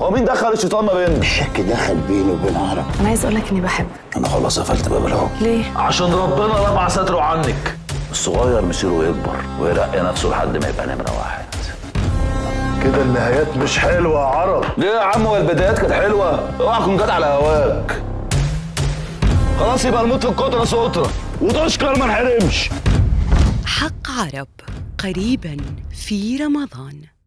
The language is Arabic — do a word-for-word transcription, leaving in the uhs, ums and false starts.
هو مين دخل الشيطان ما بيننا؟ الشك دخل بيني وبين عرب. انا عايز اقول لك اني بحبك. انا خلاص قفلت باب الحب. ليه؟ عشان ربنا رفع ستره عنك. الصغير مصيره يكبر ويرقي نفسه لحد ما يبقى نمره واحد. كده النهايات مش حلوه يا عرب. ليه يا عم؟ والبدايات كانت حلوه، اوعى تكون جت على هواك. خلاص يبقى الموت في الكتره ستره وتشكر ما نحرمش. حق عرب قريبا في رمضان.